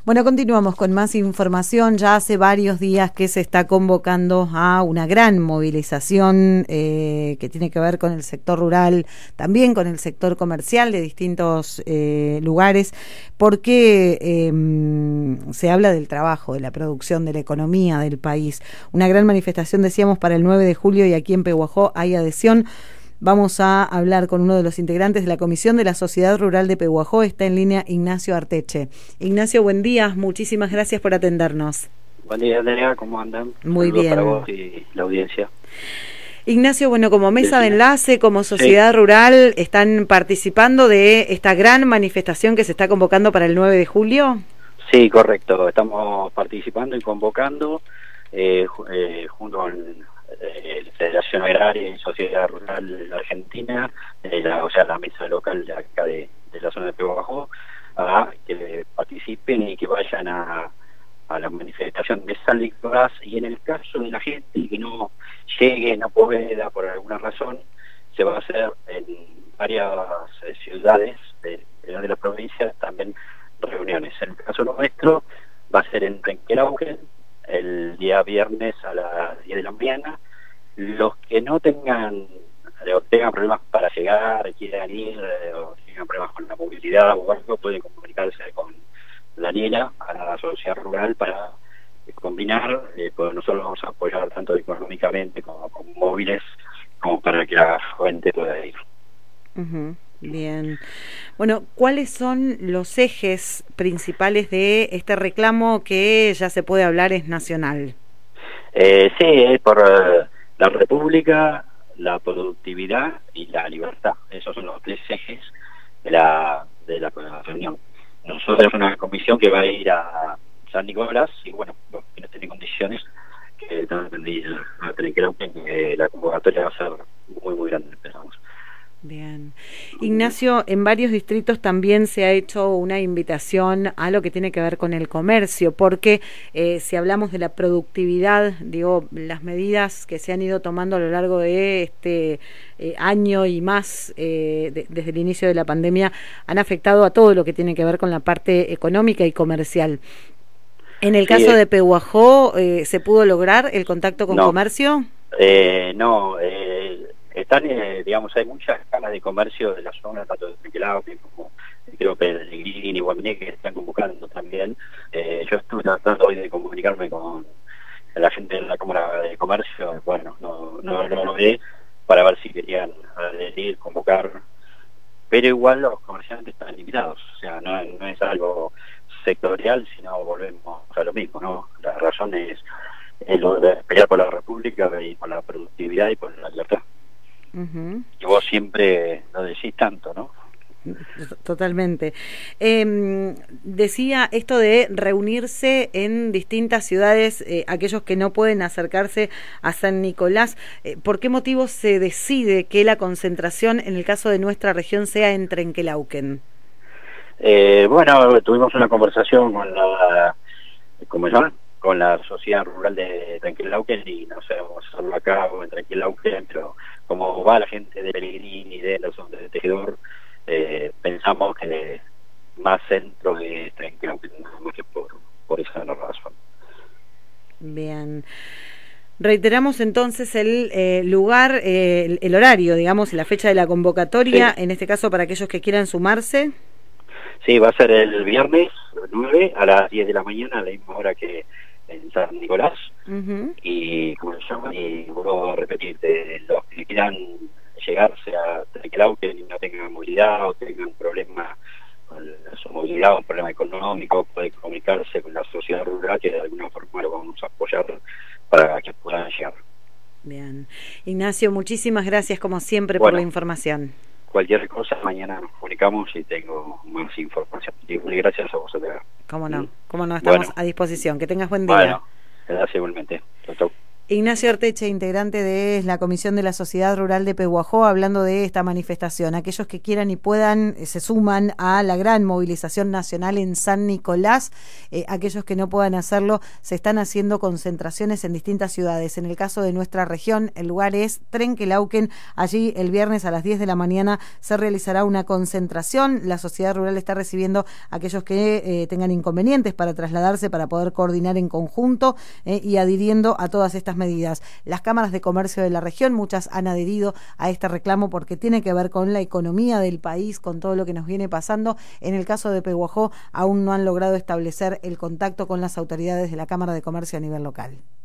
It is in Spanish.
Bueno, continuamos con más información. Ya hace varios días que se está convocando a una gran movilización que tiene que ver con el sector rural, también con el sector comercial de distintos lugares, porque se habla del trabajo, de la producción, de la economía del país. Una gran manifestación, decíamos, para el 9 de julio y aquí en Pehuajó hay adhesión. Vamos a hablar con uno de los integrantes de la Comisión de la Sociedad Rural de Pehuajó. Está en línea Ignacio Arteche. Ignacio, buen día. Muchísimas gracias por atendernos. Buen día, Andrea. ¿Cómo andan? Muy Saludos bien. Para vos y la audiencia. Ignacio, bueno, como mesa de enlace, como sociedad rural, ¿están participando de esta gran manifestación que se está convocando para el 9 de julio? Sí, correcto. Estamos participando y convocando junto con la Federación Agraria y Sociedad Rural Argentina, la mesa local de acá de la zona de Pehuajó, a que participen y que vayan a la manifestación de San Nicolás, y en el caso de la gente que no llegue, no pueda por alguna razón, se va a hacer en varias ciudades de la provincia también reuniones. En el caso nuestro va a ser en Trenquelauquen el día viernes a las 10 de la mañana. Los que no tengan problemas para llegar, quieran ir, o tengan problemas con la movilidad o algo, pueden comunicarse con Daniela a la sociedad rural para combinar, pues nosotros vamos a apoyar tanto económicamente como con móviles, como para que la gente pueda ir. Bien. Bueno, ¿cuáles son los ejes principales de este reclamo que ya se puede hablar es nacional? Sí, por la república, la productividad y la libertad. Esos son los tres ejes de la reunión. Nosotros es una comisión que va a ir a San Nicolás y bueno, los que no tienen condiciones, que también a tener que la convocatoria va a ser muy muy grande, pensamos. Bien. Ignacio, en varios distritos también se ha hecho una invitación a lo que tiene que ver con el comercio, porque si hablamos de la productividad, digo, las medidas que se han ido tomando a lo largo de este año y más desde el inicio de la pandemia han afectado a todo lo que tiene que ver con la parte económica y comercial. En el caso de Pehuajó, ¿se pudo lograr el contacto con comercio? No, están, digamos, hay muchas cámaras de comercio de la zona, tanto de Trenquelauquen como creo que Pellegrini y Guaminé, que están convocando también. Yo estuve tratando hoy de comunicarme con la gente de la Cámara de Comercio, bueno, no lo logré, para ver si querían adherir, convocar, pero igual los comerciantes están limitados, o sea, no es algo sectorial, sino volvemos a lo mismo, ¿no? La razón es lo de pelear por la república y por la productividad y por la libertad. Y vos siempre lo decís tanto, ¿no? Totalmente. Decía esto de reunirse en distintas ciudades, aquellos que no pueden acercarse a San Nicolás. ¿Por qué motivo se decide que la concentración en el caso de nuestra región sea en Trenquelauquen? Bueno, tuvimos una conversación con con la sociedad rural de Trenquelauquen y no sé, vamos a hacerlo acá o en Trenquelauquen, pero como va la gente de Pellegrini y de la zona de Tejedor, pensamos que más centro de Trenquelauquen, más que por esa razón. Bien. Reiteramos entonces el lugar, el horario, digamos, la fecha de la convocatoria, en este caso para aquellos que quieran sumarse. Sí, va a ser el viernes 9 a las 10 de la mañana, a la misma hora que en San Nicolás. Y como se llama, y vuelvo a repetir, los que quieran llegarse a Trenquelauquen y no tengan movilidad o tengan problemas con su movilidad o un problema económico, pueden comunicarse con la sociedad rural, que de alguna forma lo vamos a apoyar para que puedan llegar. Bien. Ignacio, muchísimas gracias como siempre por la información. Cualquier cosa, mañana nos comunicamos y tengo más información. Y gracias a vosotros. Cómo no, estamos a disposición. Que tengas buen día. Bueno, gracias igualmente. Chau, chau. Ignacio Arteche, integrante de la Comisión de la Sociedad Rural de Pehuajó, hablando de esta manifestación. Aquellos que quieran y puedan se suman a la gran movilización nacional en San Nicolás. Aquellos que no puedan hacerlo, se están haciendo concentraciones en distintas ciudades. En el caso de nuestra región, el lugar es Trenquelauquen. Allí el viernes a las 10 de la mañana se realizará una concentración. La Sociedad Rural está recibiendo a aquellos que tengan inconvenientes para trasladarse, para poder coordinar en conjunto y adhiriendo a todas estas medidas. Las cámaras de comercio de la región, muchas han adherido a este reclamo porque tiene que ver con la economía del país, con todo lo que nos viene pasando. En el caso de Pehuajó, aún no han logrado establecer el contacto con las autoridades de la Cámara de Comercio a nivel local.